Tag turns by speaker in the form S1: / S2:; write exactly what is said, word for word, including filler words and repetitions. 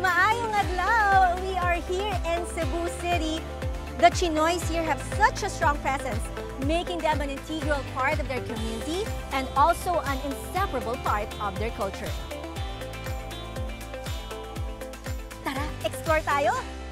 S1: Maayong adlaw! We are here in Cebu City. The Chinoys here have such a strong presence, making them an integral part of their community and also an inseparable part of their culture. Tara, explore tayo!